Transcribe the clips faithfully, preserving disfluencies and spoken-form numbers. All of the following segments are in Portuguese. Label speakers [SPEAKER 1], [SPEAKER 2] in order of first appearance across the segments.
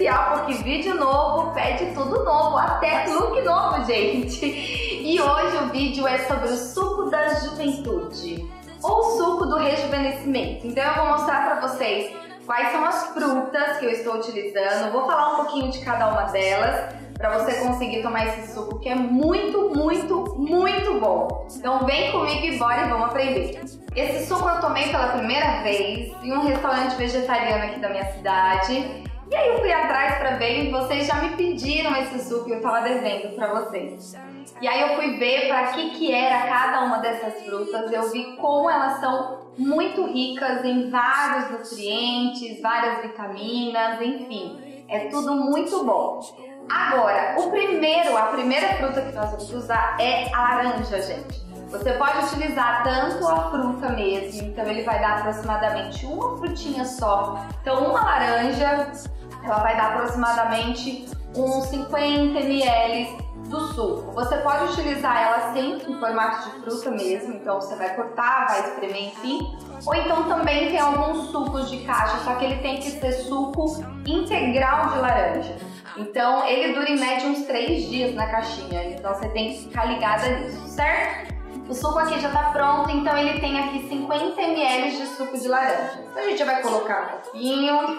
[SPEAKER 1] especial, porque vídeo novo pede tudo novo, até look novo, gente. E hoje o vídeo é sobre o suco da juventude, ou suco do rejuvenescimento. Então eu vou mostrar pra vocês quais são as frutas que eu estou utilizando, vou falar um pouquinho de cada uma delas, para você conseguir tomar esse suco que é muito, muito, muito bom. Então vem comigo e bora e vamos aprender. Esse suco eu tomei pela primeira vez em um restaurante vegetariano aqui da minha cidade. E aí eu fui atrás para ver e vocês já me pediram esse suco e eu tava devendo para vocês. E aí eu fui ver para que que era cada uma dessas frutas, eu vi como elas são muito ricas em vários nutrientes, várias vitaminas, enfim, é tudo muito bom. Agora, o primeiro, a primeira fruta que nós vamos usar é a laranja, gente. Você pode utilizar tanto a fruta mesmo, então ele vai dar aproximadamente uma frutinha só. Então uma laranja, ela vai dar aproximadamente uns cinquenta mililitros do suco. Você pode utilizar ela sim em formato de fruta mesmo, então você vai cortar, vai espremer, enfim. Ou então também tem alguns sucos de caixa, só que ele tem que ser suco integral de laranja. Então ele dura em média uns três dias na caixinha, então você tem que ficar ligada nisso, certo? O suco aqui já tá pronto, então ele tem aqui cinquenta mililitros de suco de laranja. Então a gente vai colocar um pouquinho.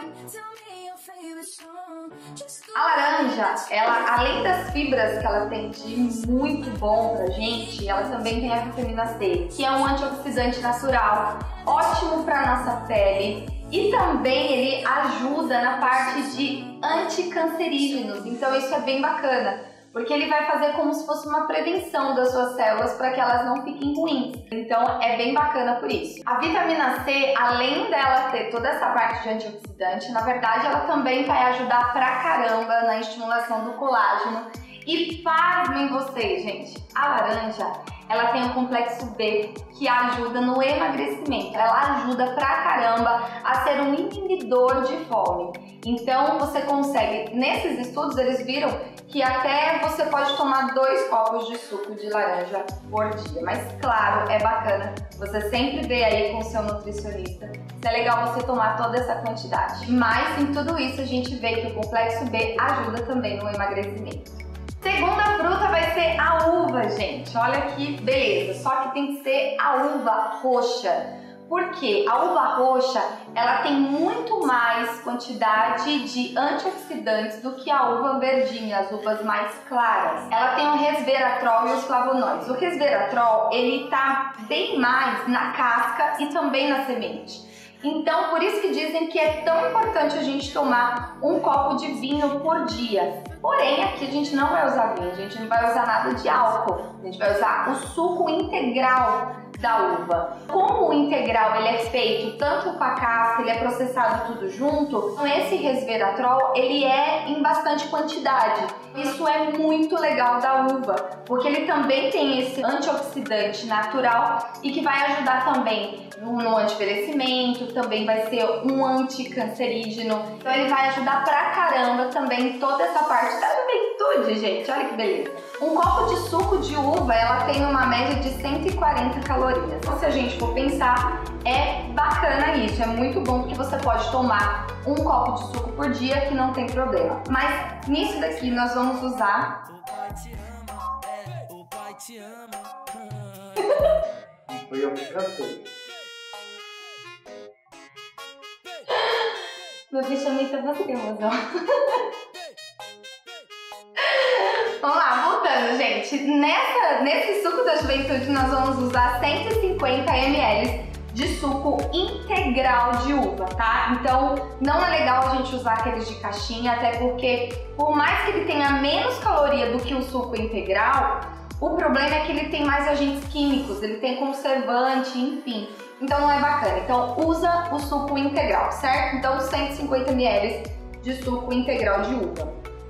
[SPEAKER 1] A laranja, ela, além das fibras que ela tem de muito bom pra gente, ela também tem a vitamina C, que é um antioxidante natural, ótimo pra nossa pele. E também ele ajuda na parte de anticancerígenos, então isso é bem bacana, porque ele vai fazer como se fosse uma prevenção das suas células para que elas não fiquem ruins. Então é bem bacana por isso. A vitamina C, além dela ter toda essa parte de antioxidante, na verdade ela também vai ajudar pra caramba na estimulação do colágeno. E pasmem vocês, gente, a laranja, ela tem o complexo B, que ajuda no emagrecimento. Ela ajuda pra caramba a ser um inibidor de fome. Então você consegue, nesses estudos eles viram que até você pode tomar dois copos de suco de laranja por dia. Mas claro, é bacana você sempre ver aí com o seu nutricionista se é legal você tomar toda essa quantidade. Mas em tudo isso a gente vê que o complexo B ajuda também no emagrecimento. Segunda fruta vai ser a uva, gente. Olha que beleza, só que tem que ser a uva roxa. Porque a uva roxa, ela tem muito mais quantidade de antioxidantes do que a uva verdinha, as uvas mais claras. Ela tem o resveratrol e os flavonoides. O resveratrol, ele tá bem mais na casca e também na semente. Então, por isso que dizem que é tão importante a gente tomar um copo de vinho por dia. Porém, aqui a gente não vai usar vinho, a gente não vai usar nada de álcool. A gente vai usar o suco integral da uva. Como o integral ele é feito tanto com a casca, ele é processado tudo junto, então esse resveratrol ele é em bastante quantidade. Isso é muito legal da uva, porque ele também tem esse antioxidante natural e que vai ajudar também no anti-envelhecimento, também vai ser um anticancerígeno. Então ele vai ajudar pra caramba também toda essa parte da juventude, gente. Olha que beleza. Um copo de suco de uva, ela tem uma média de cento e quarenta calorias. Então, se a gente for pensar, é bacana isso, é muito bom porque você pode tomar um copo de suco por dia que não tem problema. Mas nisso daqui nós vamos usar...
[SPEAKER 2] Foi eu que cantei.
[SPEAKER 1] Meu bicho é muito ansioso. Vamos lá, voltando, gente. Nessa, nesse suco da juventude nós vamos usar cento e cinquenta mililitros de suco integral de uva, tá? Então não é legal a gente usar aqueles de caixinha, até porque por mais que ele tenha menos caloria do que o suco integral, o problema é que ele tem mais agentes químicos, ele tem conservante, enfim. Então não é bacana. Então usa o suco integral, certo? Então cento e cinquenta mililitros de suco integral de uva.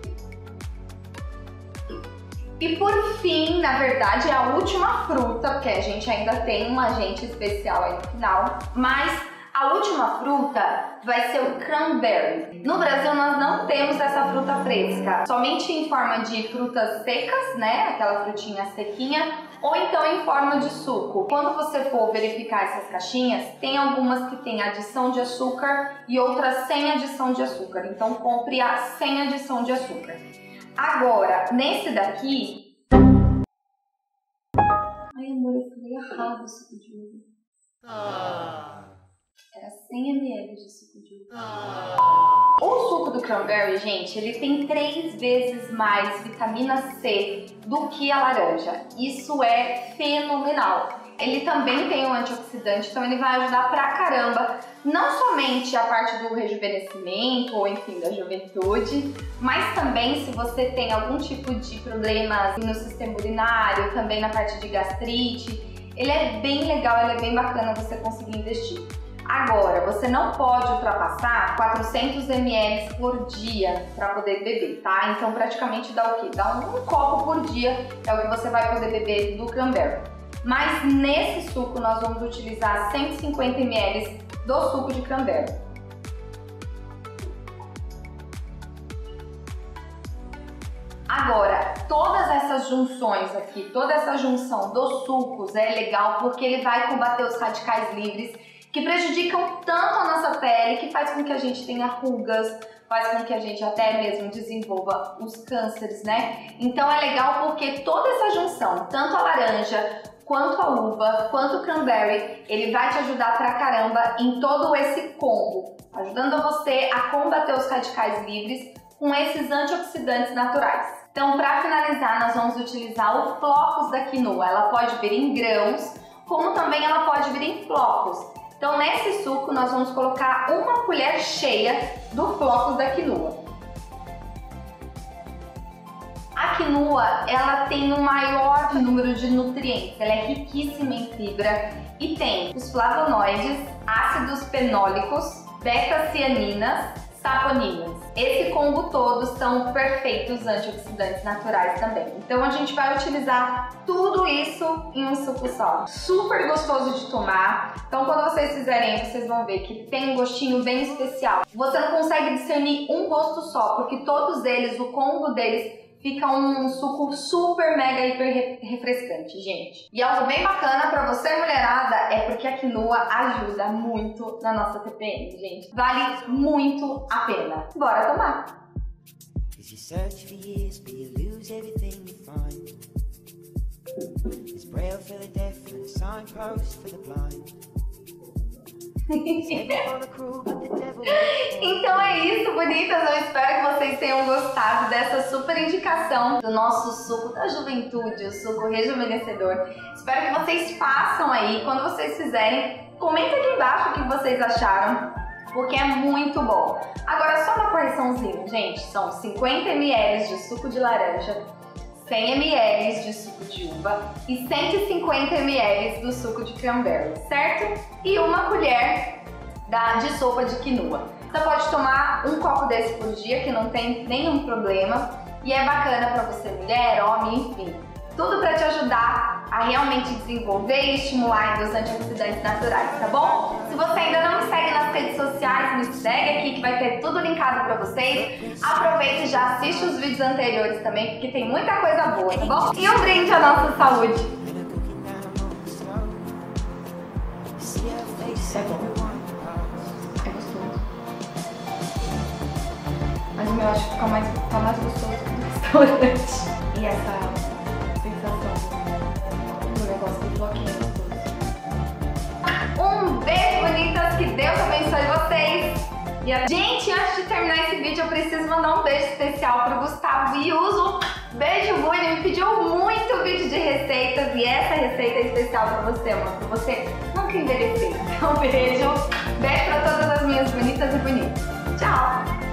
[SPEAKER 1] E por fim, na verdade, é a última fruta, porque a gente ainda tem um agente especial aí no final, mas a última fruta vai ser o cranberry. No Brasil nós não temos essa fruta fresca, somente em forma de frutas secas, né? Aquela frutinha sequinha, ou então em forma de suco. Quando você for verificar essas caixinhas, tem algumas que tem adição de açúcar e outras sem adição de açúcar. Então compre a sem adição de açúcar. Agora, nesse daqui... Ai, amor, eu falei errado o suco de uva. Ah. Era cem mililitros de suco de uva. Ah. O suco do cranberry, gente, ele tem três vezes mais vitamina C do que a laranja. Isso é fenomenal. Ele também tem um antioxidante, então ele vai ajudar pra caramba, não somente a parte do rejuvenescimento, ou enfim, da juventude, mas também se você tem algum tipo de problemas no sistema urinário, também na parte de gastrite. Ele é bem legal, ele é bem bacana você conseguir investir. Agora, você não pode ultrapassar quatrocentos mililitros por dia para poder beber, tá? Então praticamente dá o quê? Dá um, um copo por dia, é o que você vai poder beber do cranberry. Mas nesse suco nós vamos utilizar cento e cinquenta mililitros do suco de cranberry. Agora, todas essas junções aqui, toda essa junção dos sucos é legal porque ele vai combater os radicais livres que prejudicam tanto a nossa pele, que faz com que a gente tenha rugas, faz com que a gente até mesmo desenvolva os cânceres, né? Então é legal porque toda essa junção, tanto a laranja, quanto a uva, quanto o cranberry, ele vai te ajudar pra caramba em todo esse combo, ajudando você a combater os radicais livres com esses antioxidantes naturais. Então, para finalizar, nós vamos utilizar o flocos da quinoa. Ela pode vir em grãos, como também ela pode vir em flocos. Então, nesse suco, nós vamos colocar uma colher cheia do flocos da quinoa. A quinoa, ela tem o maior número de nutrientes, ela é riquíssima em fibra e tem os flavonoides, ácidos fenólicos, beta-cianinas, saponinas. Esse combo todo são perfeitos antioxidantes naturais também. Então a gente vai utilizar tudo isso em um suco só. Super gostoso de tomar. Então quando vocês fizerem, vocês vão ver que tem um gostinho bem especial. Você não consegue discernir um gosto só, porque todos eles, o combo deles, fica um suco super, mega, hiper refrescante, gente. E algo bem bacana pra você, mulherada, é porque a quinoa ajuda muito na nossa T P M, gente. Vale muito a pena. Bora tomar! Então é isso, bonitas, eu espero que vocês tenham gostado dessa super indicação do nosso suco da juventude, o suco rejuvenescedor. Espero que vocês façam aí, quando vocês fizerem, comenta aqui embaixo o que vocês acharam, porque é muito bom. Agora só uma correçãozinha, gente, são cinquenta mililitros de suco de laranja, cem mililitros de suco de uva e cento e cinquenta mililitros do suco de cranberry, certo? E uma colher da, de sopa de quinoa. Você pode tomar um copo desse por dia, que não tem nenhum problema, e é bacana para você, mulher, homem, enfim. Tudo para te ajudar a realmente desenvolver e estimular os antioxidantes naturais, tá bom? Se você ainda não me segue nas redes sociais, me segue aqui que vai ter tudo linkado para vocês. Aproveita e já assiste os vídeos anteriores também, porque tem muita coisa boa, tá bom? E um brinde à nossa saúde! É bom. É gostoso. Mas o meu acho que fica mais, tá mais gostoso que o restaurante. E essa um beijo, bonitas, que Deus abençoe vocês. E a... Gente, antes de terminar esse vídeo, eu preciso mandar um beijo especial pro Gustavo Iuso. Beijo, Bu, ele me pediu muito vídeo de receitas e essa receita é especial pra você, amor, pra você nunca envelhecer. Então, beijo, beijo pra todas as minhas bonitas e bonitos. Tchau!